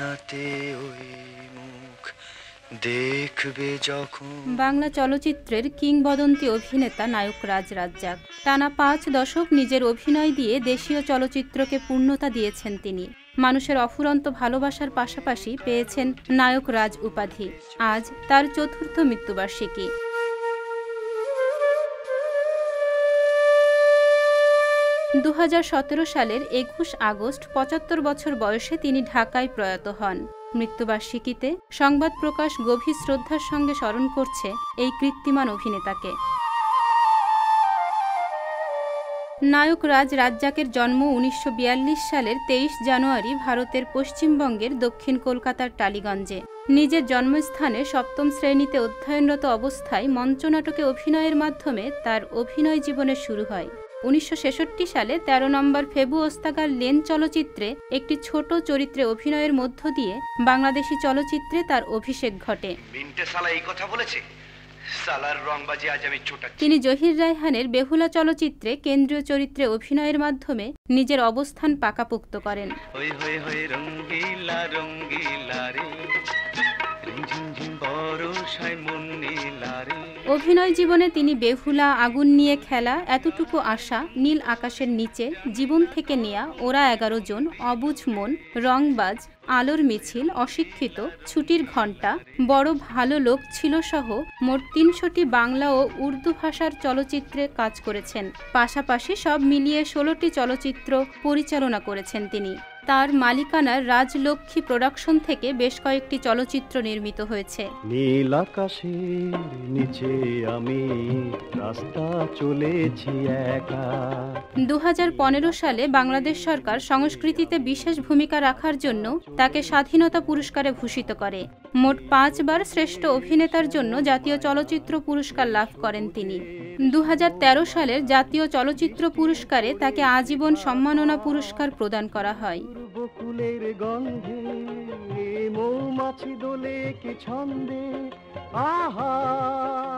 আয়নাতে ওই মুখ দেখবে যখন। বাংলা চলচ্চিত্রের কিংবদন্তি অভিনেতা নায়ক রাজ রাজ্জাক। টানা 5 দশক নিজের অভিনয় দিয়ে দেশীয় চলচ্চিত্রকে পূর্ণতা দিয়েছেন তিনি। মানুষের অফুরন্ত ভালোবাসার পাশাপাশি পেয়েছেন নায়ক রাজ উপাধি। আজ তার 4র্থ মৃত্যুবার্ষিকী। 2017 সালের 21 আগস্ট 75 বছর বয়সে তিনি ঢাকায় প্রয়াত হন। মৃত্যুবার্ষিকীতে সংবাদ প্রকাশ গভীর শ্রদ্ধার সঙ্গে স্মরণ করছে এই কীর্তিমান অভিনেতাকে। নায়ক রাজ রাজ্জাকের জন্ম 1942 সালের 23 জানুয়ারি ভারতের পশ্চিমবঙ্গের দক্ষিণ কলকাতার টালিগঞ্জে। নিজের জন্মস্থানে 7ম শ্রেণীতে অধ্যয়নরত অবস্থায় মঞ্চনাটকে অভিনয়ের মাধ্যমে তার অভিনয় জীবনের শুরু হয়। 1966 সালে 13 নম্বর ফেবু ওস্তাগার লেন চলচ্চিত্রে একটি ছোট চরিত্রে অভিনয়ের মধ্য দিয়ে বাংলাদেশি চলচ্চিত্রে তার অভিষেক ঘটে। তিনি জহির রায়হানের বেহুলা চলচ্চিত্রে কেন্দ্রীয় চরিত্রে অভিনয়ের মাধ্যমে নিজের অবস্থান পাকাপোক্ত করেন। অভিনয় জীবনে তিনি বেহুলা, আগুন নিয়ে খেলা, এতটুকু আশা, নীল আকাশের নিচে, জীবন থেকে নেয়া, ওরা 11 জন, অবুঝ মন, রংবাজ, আলোর মিছিল, অশিক্ষিত, ছুটির ঘণ্টা, বড় ভালো লোক ছিল সহ মোট 300টি বাংলা ও উর্দু ভাষার চলচ্চিত্রে কাজ করেছেন। পাশাপাশি সব মিলিয়ে 16টি চলচ্চিত্র পরিচালনা করেছেন তিনি। তার মালিকানার রাজলক্ষ্মী প্রোডাকশন থেকে বেশ কয়েকটি চলচ্চিত্র নির্মিত হয়েছে। নীল আকাশের নিচে আমি রাস্তা চলেছি একা। 2015 সালে বাংলাদেশ সরকার সংস্কৃতিতে বিশেষ ভূমিকা রাখার জন্য তাকে স্বাধীনতা পুরস্কারে ভূষিত করে। মোট 5 বার শ্রেষ্ঠ অভিনেতার জন্য জাতীয় চলচ্চিত্র পুরস্কার লাভ করেন তিনি। 2013 সালের জাতীয় চলচ্চিত্র পুরস্কারে তাকে আজীবন সম্মাননা পুরস্কার প্রদান করা হয়। বকুলের গন্ধে মৌমাছি দোলে কি ছন্দে আহা